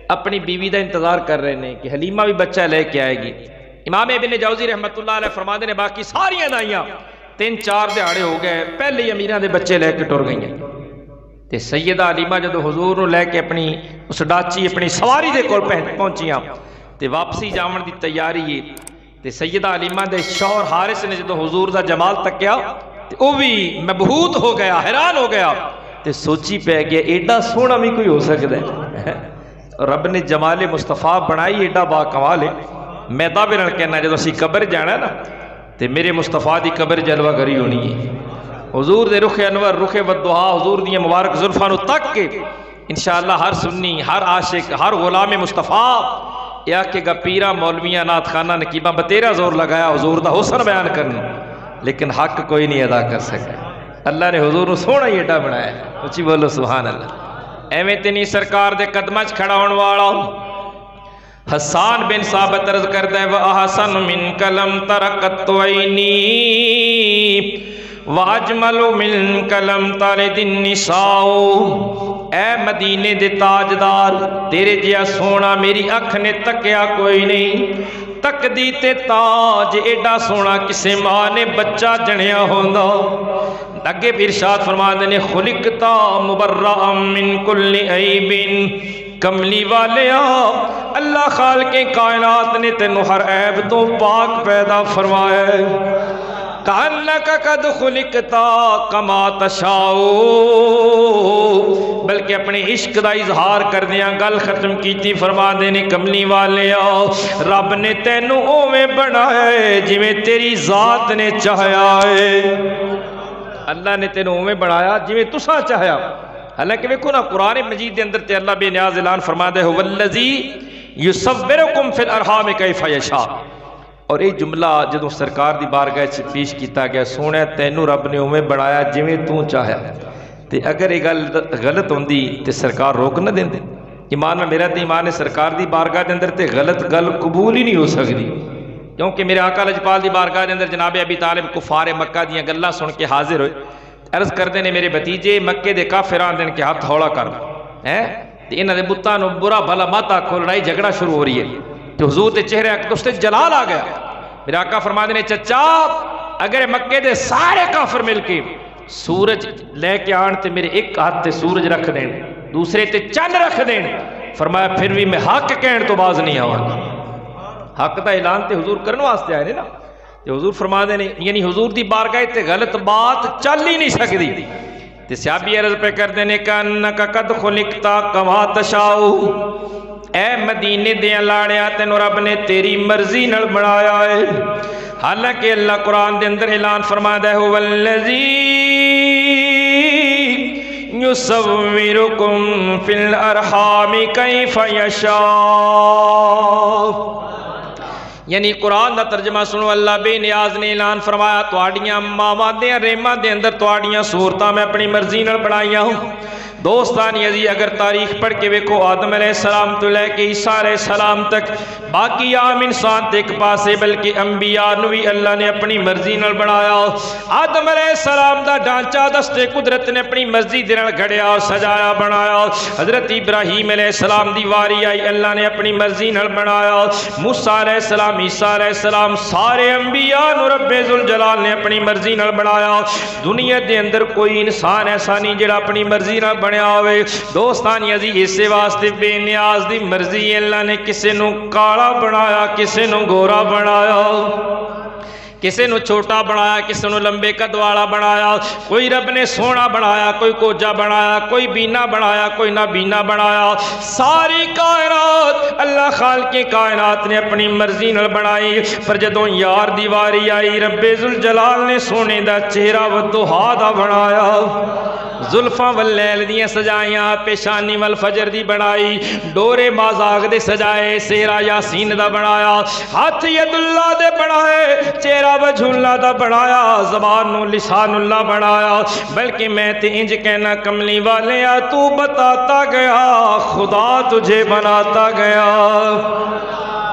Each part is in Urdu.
اپنی بیوی دا انتظار کر رہے ہیں کہ حلیمہ بھی بچہ لے کے آئے گی۔ امام ابن جوزی رحمت اللہ علیہ فرماتے ہیں باقی ساریاں دائیاں 3-4 دہاڑے ہو گئے پہلے ہی امیراں دے بچے لے کے ٹر گئی ہیں۔ تے سیدہ حلیمہ جدو حضور نو لے کے اپنی اس ڈاچی اپنی سواری دے کول پہنچیاں تے واپسی جاون دی تیاری ہے تے سیدہ حلیمہ دے شوہر حارث نے جدو حضور دا جمال تکیا تے وہ بھی مبہوت ہو گیا، حیران ہو گیا تے سوچی پہ گیا ایڈا سونا بھی کوئی ہو سکتا ہے؟ رب نے جمال مصطفیٰ بنائی ایڈا با کمال ہے۔ میں دعوے نال کہنا جدو اسی قبر جانا ہے نا تے میرے مصطفیٰ دی قبر جلوہ گری ہونی ہے، حضور دے رخ انور رخ ودہا حضور دی مبارک زلفاں نو تک کے انشاءاللہ ہر سنی ہر عاشق ہر غلام مصطفیٰ یا کہ گا پیرا مولویاں نات خانہ نقیبہ بتیرا زور لگایا حضور دا حسن بیان کرنا لیکن حق کوئی نہیں ادا کر سکا۔ اللہ نے حضور نو سونا ہی ایڈا بنایا ہے، اچھی بولو سبحان اللہ۔ ایویں تے نہیں سرکار دے قدمہ چ کھڑا ہون والا حسان بن ثابت عرض کردا ہے وَأَحْسَنُ مِنْكَ لَمْ تَرَ قَطُّ عَيْنِي وَأَجْمَلُ مِنْكَ لَمْ تَلِدِ النِّسَاءُ۔ اے مدینے دے تاجدار تیرے جیا سونا میری اکھ نے تکیا کوئی نہیں، تک دی تے تاج ایڈا سونا کسے ماں نے بچہ جنیا ہوندہ۔ اگے بھی ارشاد فرماتے نے خلقتا مبرأ من کل عیب، کملی والے اللہ خالق کائنات نے تینوں ہر عیب تو پاک پیدا فرمایا ہے۔ کانک قد خلقتا کما تشاؤ، بلکہ اپنے عشق دا اظہار کر دیا گل ختم کیتی فرما دینے کملی والے رب نے تینوں اوے بنایا ہے جویں تیری ذات نے چاہیا ہے۔ اللہ نے تینوں اوے بنایا جویں تسا چاہیا۔ حالانکہ ویکھو نا قرآن مجید دے اندر تے اللہ بے نیاز اعلان فرما دے والذی یصورکم فی الارحام کیف یشاء، اور یہ جملہ جدوں سرکار دی بارگاہ چ پیش کیتا گیا سونے تینوں رب نے اوے بنایا جویں تو چاہیا، تے اگر یہ گل غلط ہوندی تے سرکار روک نہ دیندے۔ ایمان میں میرا تے ایمان ہے سرکار دی بارگاہ دے اندر تے غلط گل قبول ہی نہیں ہو سکتی، کیونکہ میرے آقا لجپال دی بارگاہ دے اندر جناب ابی طالب کفار مکہ دیاں گلاں سن کے حاضر ہوئے، عرض کردے نے میرے بھتیجے مکے دے کافران دن کے ہاتھ ہولا کر ہیں تے انہاں دے بتاں نو برا بھلا مت آکھو، لڑائی جھگڑا شروع ہو رہی ہے تو حضور دے چہرے اقدس تے جلال آ گیا۔ میرے آقا فرماتے نے چچا اگر مکے دے سارے کافر مل کے سورج لے کے آن تے میرے ایک ہاتھ تے سورج رکھ دین دوسرے تے چند رکھ دین، فرمایا پھر بھی میں حق کہن تو باز نہیں آواں گا۔ حق دا اعلان تے حضور کرنے واسطے آئے نا، تے حضور فرماتے نے یعنی حضور دی بارگاہ تے غلط بات چل ہی نہیں سکتی۔ تے صحابی عرض پہ کر دینے کا انکا قد خلقتا کما تشاؤ، اے مدینے دیا لاڑیا تینو رب نے تیری مرضی نل بنایا ہے۔ حالانکہ اللہ قرآن دے اندر اعلان فرما دے ہو والذی یصورکم فی الارحام کیف یشاء، یعنی قرآن دا ترجمہ سنو اللہ بے نیاز نے اعلان فرمایا تواڈیاں ماواں دے ریماں دے اندر تواڈیاں صورتاں میں اپنی مرضی نال بنائیاں ہوں۔ دوستانی عزیز اگر تاریخ پڑھ کے ویکھو آدم علیہ السلام تو لے کے عیسیٰ علیہ السلام تک باقی عام انسان تے ایک پاسے بلکہ انبیاء نو بھی اللہ نے اپنی مرضی نال بنایا۔ آدم علیہ السلام دا ڈھانچہ دستے قدرت نے اپنی مرضی دے نال گھڑیا اور سجایا بنایا۔ حضرت ابراہیم علیہ السلام دی واری آئی اللہ نے اپنی مرضی نال بنایا۔ موسیٰ علیہ السلام عیسیٰ علیہ السلام سارے انبیاء نو رب ذوالجلال نے اپنی مرضی نال بنایا۔ دنیا دے اندر کوئی انسان ایسا نہیں جڑا اپنی مرضی نال بنیا ہوئے۔ دوستانی عزیز اسے واسطے بے نیاز دی مرضی اللہ نے کسے نو کالا بنایا کسے نو گورا بنایا، کسے نو چھوٹا بنایا کسے نو لمبے قد والا بنایا، کوئی رب نے سونا بنایا کوئی کوجا بنایا، کوئی بینا بنایا کوئی نہ بینا بنایا۔ ساری کائنات اللہ خالق کائنات نے اپنی مرضی نال بنائی، پر جدوں یار دیواری آئی رب ذوالجلال نے سونے دا چہرہ والضحیٰ دا بنایا، زلفاں واللیل دیاں سجائیاں، پیشانی والفجر دی بنائی، ڈورے مازاغ دے سجائے، سیرہ یاسین دا بنایا، ہاتھ ید اللہ دے بنائے، چہرہ وجہ اللہ دا بنایا، زبان و لسان اللہ بنایا۔ بلکہ میں تے انج کہنا کملی والے تو بتاتا گیا خدا تجھے بناتا گیا۔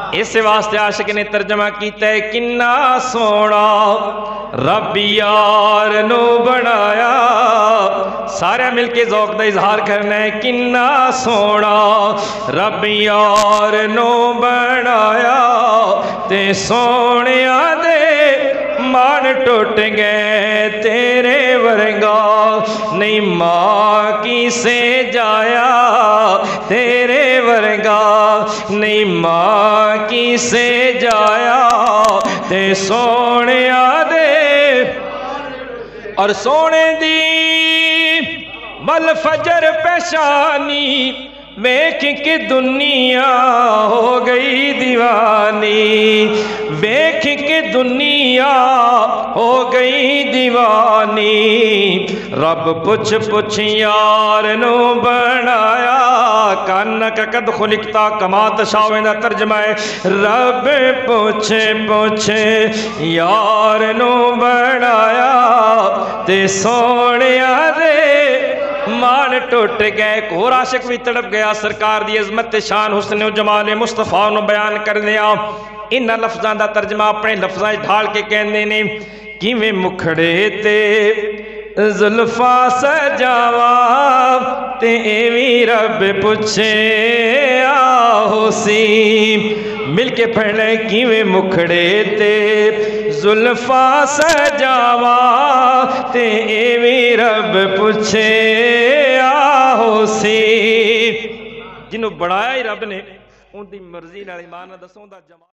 اس واسطے عاشق نے ترجمہ کیتا ہے کنا سونا رب یار نو بنایا. سارے مل کے ذوق دا اظہار کرنا ہے کنا سونا رب یار نو بنایا تے سونیا دے مان ٹوٹ گئے تیرے ورگا نہیں ماں کی سے جایا تیرے ورگا نہیں ماں کی سے جایا تے سونیا دے اور سونے دی مل فجر پیشانی ویکھ کے دنیا ہو گئی دیوانی ویکھ کے دنیا ہو گئی دیوانی رب پوچھ پوچھ یار نو بنایا کانک قد خلقتا کما تشاء دا ترجمہ ہے رب پوچھ پوچھ یار نو بنایا تے سونیا دے مان ٹوٹ گئے. ایک اور عاشق بھی تڑپ گیا سرکار دی عظمت شان حسن و جمال مصطفیٰ نو بیان کر دیا. ان لفظاں دا ترجمہ اپنے لفظاں ڈھال کے کہندے نے کیویں مکھڑے تے زلفاں سجاواں تے ایویں رب پوچھے آہو سی. مل کے پڑھ لیں کیویں مکھڑے تے زلفاں سجاواں تے ایویں رب پوچھے آہو سی. جنہوں بڑھایا ہی رب نے ان دی مرضی نال ایمان نہ دسوں دا جمال